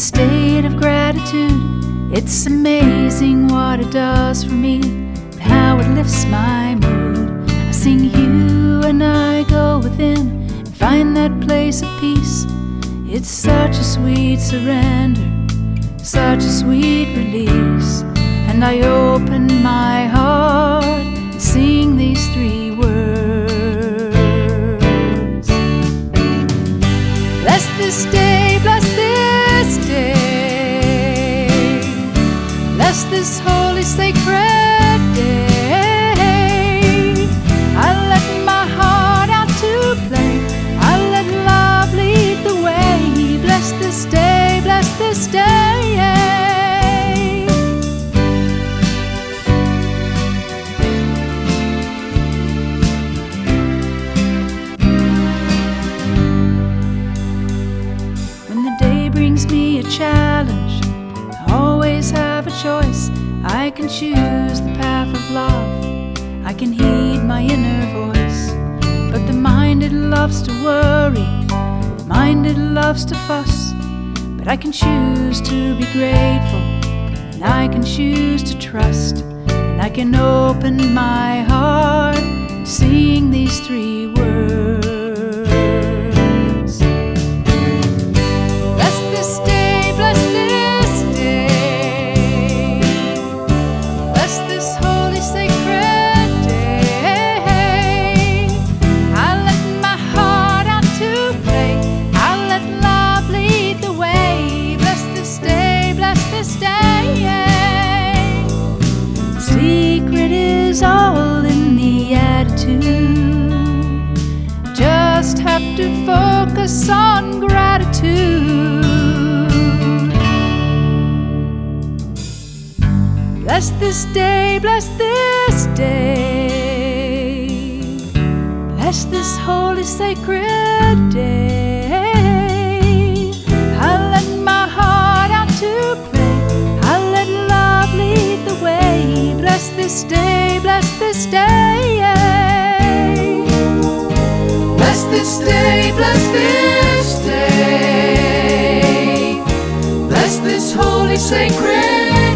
state of gratitude. It's amazing what it does for me, and how it lifts my mood. I sing you and I go within and find that place of peace. It's such a sweet surrender, such a sweet release. And I open my heart and sing these three words. Bless this day, bless this day, bless this holy sacred day. I let my heart out to play, I let love lead the way. Bless this day, bless this day. Brings me a challenge, I always have a choice. I can choose the path of love, I can heed my inner voice. But the mind, it loves to worry, the mind, it loves to fuss. But I can choose to be grateful, and I can choose to trust. And I can open my heart and sing these three words. All in the attitude, just have to focus on gratitude. Bless this day, bless this day, bless this holy sacred day. I let my heart out to play, I let love lead the way. Bless this day, bless this day. Bless this day, bless this day, bless this holy sacred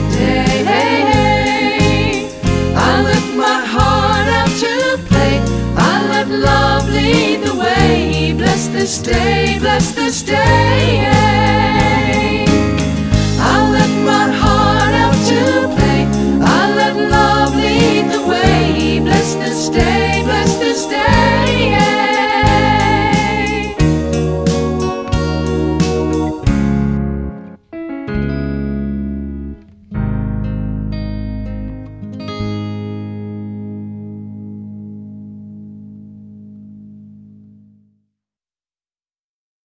day. I let my heart out to play, I let love lead the way. Bless this day, bless this day.